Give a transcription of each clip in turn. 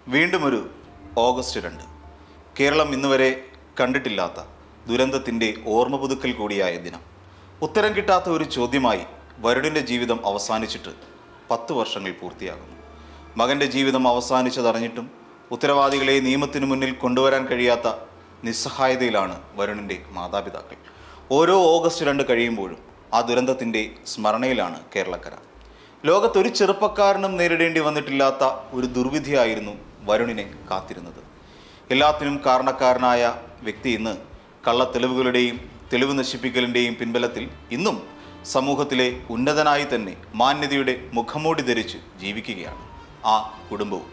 വീണ്ടും ഒരു ഓഗസ്റ്റ് 2 കേരളം ഇന്നുവരെ കണ്ടിട്ടില്ലാത്ത ദുരന്തത്തിൻ്റെ ഓർമ്മ പുതുക്കൽ കൂടിയായ ദിനം. ഉത്തരം കിട്ടാത്ത ഒരു ചോദ്യമായി വരുണിൻ്റെ ജീവിതം അവസാനിച്ചിട്ട് 10 വർഷങ്ങൾ പൂർത്തിയാകുന്നു. മകൻ്റെ ജീവിതം അവസാനിച്ചതറിഞ്ഞിട്ടും ഉത്തരവാദികളെ നിയമത്തിനു മുന്നിൽ കൊണ്ടുവരാൻ കഴിയാത്ത നിസ്സഹായതയിലാണ് വരുണിൻ്റെ മാതാപിതാക്കൾ. ഓരോ ഓഗസ്റ്റ് 2 കഴിയുമ്പോഴും ആ ദുരന്തത്തിൻ്റെ സ്മരണയിലാണ് കേരളക്കര. ലോകത്തൊരു ചെറുപ്പക്കാരനും നേരിടേണ്ടി വന്നിട്ടില്ലാത്ത ഒരു ദുർവിധിയായിരുന്നു വരുണിനെ കാത്തിരുന്നത്. എല്ലാത്തിനും കാരണക്കാരനായ വ്യക്തി ഇന്ന് കള്ളത്തെളിവുകളുടെയും തെളിവ് നശിപ്പിക്കലിൻ്റെയും പിൻബലത്തിൽ ഇന്നും സമൂഹത്തിലെ ഉന്നതനായി തന്നെ മാന്യതയുടെ മുഖംമൂടി ധരിച്ച് ജീവിക്കുകയാണ് ആ കുടുംബവും.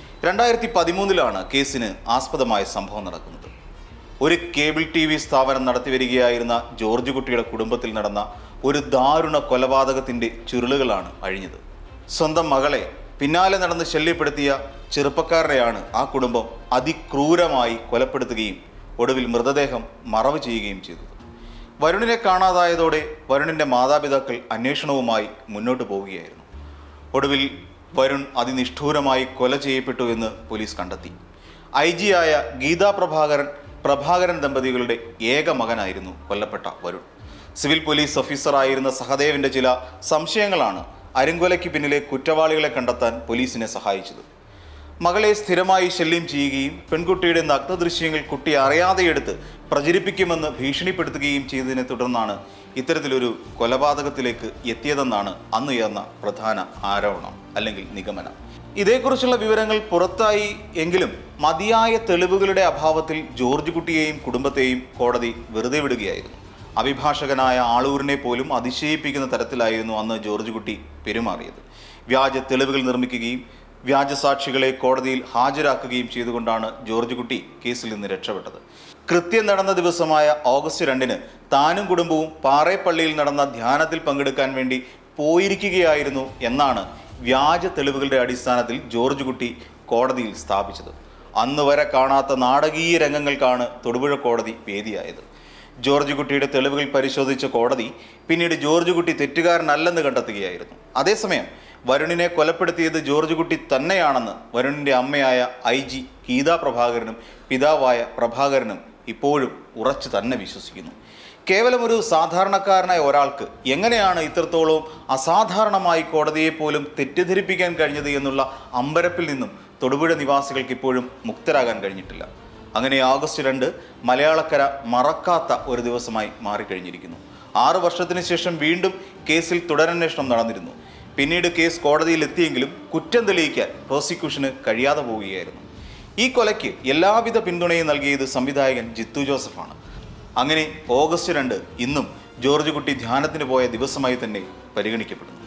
2013 കേസിന് ആസ്പദമായ സംഭവം നടക്കുന്നത്. ഒരു കേബിൾ TV സ്ഥാപനം നടത്തിവരികയായിരുന്ന ജോർജ് കുട്ടിയുടെ കുടുംബത്തിൽ നടന്ന ഒരു ദാരുണ കൊലപാതകത്തിൻ്റെ ചുരുളുകളാണ് അഴിഞ്ഞത്. സ്വന്തം മകളെ പിന്നാലെ നടന്ന് ശല്യപ്പെടുത്തിയ ചെറുപ്പക്കാരനെയാണ് ആ കുടുംബം അതിക്രൂരമായി കൊലപ്പെടുത്തുകയും ഒടുവിൽ മൃതദേഹം മറവ് ചെയ്യുകയും ചെയ്തത്. വരുണിനെ കാണാതായതോടെ വരുണിൻ്റെ മാതാപിതാക്കൾ അന്വേഷണവുമായി മുന്നോട്ട് പോവുകയായിരുന്നു. ഒടുവിൽ വരുൺ അതിനിഷ്ഠൂരമായി കൊല ചെയ്യപ്പെട്ടു എന്ന് പോലീസ് കണ്ടെത്തി. IG ആയ ഗീതാ പ്രഭാകരൻ ദമ്പതികളുടെ ഏക മകനായിരുന്നു കൊല്ലപ്പെട്ട വരുൺ. സിവിൽ പോലീസ് ഓഫീസറായിരുന്ന സഹദേവിൻ്റെ ചില സംശയങ്ങളാണ് അരുങ്കൊലയ്ക്ക് പിന്നിലെ കുറ്റവാളികളെ കണ്ടെത്താൻ പോലീസിനെ സഹായിച്ചത്. മകളെ സ്ഥിരമായി ശല്യം ചെയ്യുകയും പെൺകുട്ടിയുടെ നഗ്നദൃശ്യങ്ങൾ കുട്ടി അറിയാതെയെടുത്ത് പ്രചരിപ്പിക്കുമെന്ന് ഭീഷണിപ്പെടുത്തുകയും ചെയ്തതിനെ തുടർന്നാണ് ഇത്തരത്തിലൊരു കൊലപാതകത്തിലേക്ക് എത്തിയതെന്നാണ് അന്നുയർന്ന പ്രധാന ആരോപണം അല്ലെങ്കിൽ നിഗമനം. ഇതേക്കുറിച്ചുള്ള വിവരങ്ങൾ പുറത്തായി എങ്കിലും മതിയായ തെളിവുകളുടെ അഭാവത്തിൽ ജോർജ് കുട്ടിയെയും കുടുംബത്തെയും കോടതി വെറുതെ വിടുകയായിരുന്നു. അഭിഭാഷകനായ ആളൂരിനെ പോലും അതിശയിപ്പിക്കുന്ന തരത്തിലായിരുന്നു അന്ന് ജോർജ് കുട്ടി പെരുമാറിയത്. വ്യാജ തെളിവുകൾ നിർമ്മിക്കുകയും വ്യാജസാക്ഷികളെ കോടതിയിൽ ഹാജരാക്കുകയും ചെയ്തുകൊണ്ടാണ് ജോർജ് കുട്ടി കേസിൽ നിന്ന് രക്ഷപ്പെട്ടത്. കൃത്യം നടന്ന ദിവസമായ ഓഗസ്റ്റ് 2 താനും കുടുംബവും പാറേപ്പള്ളിയിൽ നടന്ന ധ്യാനത്തിൽ പങ്കെടുക്കാൻ വേണ്ടി പോയിരിക്കുകയായിരുന്നു എന്നാണ് വ്യാജ തെളിവുകളുടെ അടിസ്ഥാനത്തിൽ ജോർജ് കുട്ടി കോടതിയിൽ സ്ഥാപിച്ചത്. അന്ന് വരെ കാണാത്ത നാടകീയ രംഗങ്ങൾക്കാണ് തൊടുപുഴ കോടതി വേദിയായത്. ജോർജ് കുട്ടിയുടെ തെളിവുകൾ പരിശോധിച്ച കോടതി പിന്നീട് ജോർജ് കുട്ടി തെറ്റുകാരനല്ലെന്ന് കണ്ടെത്തുകയായിരുന്നു. അതേസമയം വരുണിനെ കൊലപ്പെടുത്തിയത് ജോർജ് കുട്ടി തന്നെയാണെന്ന് വരുണിൻ്റെ അമ്മയായ IG ഗീതാ പ്രഭാകരനും പിതാവായ പ്രഭാകരനും ഇപ്പോഴും ഉറച്ചു തന്നെ വിശ്വസിക്കുന്നു. കേവലം ഒരു സാധാരണക്കാരനായ ഒരാൾക്ക് എങ്ങനെയാണ് ഇത്രത്തോളം അസാധാരണമായി കോടതിയെ പോലും തെറ്റിദ്ധരിപ്പിക്കാൻ കഴിഞ്ഞത് എന്നുള്ള അമ്പരപ്പിൽ നിന്നും തൊടുപുഴ നിവാസികൾക്ക് ഇപ്പോഴും മുക്തരാകാൻ കഴിഞ്ഞിട്ടില്ല. അങ്ങനെ ഓഗസ്റ്റ് 2 മലയാളക്കര മറക്കാത്ത ഒരു ദിവസമായി മാറിക്കഴിഞ്ഞിരിക്കുന്നു. 6 വർഷത്തിന് ശേഷം വീണ്ടും കേസിൽ തുടരന്വേഷണം നടന്നിരുന്നു. പിന്നീട് കേസ് കോടതിയിൽ എത്തിയെങ്കിലും കുറ്റം തെളിയിക്കാൻ പ്രോസിക്യൂഷന് കഴിയാതെ പോവുകയായിരുന്നു. ഈ കൊലയ്ക്ക് എല്ലാവിധ പിന്തുണയും നൽകിയത് സംവിധായകൻ ജിത്തു ജോസഫാണ്. അങ്ങനെ ഓഗസ്റ്റ് 2 ഇന്നും ജോർജ് കുട്ടി ധ്യാനത്തിന് പോയ ദിവസമായി തന്നെ പരിഗണിക്കപ്പെടുന്നു.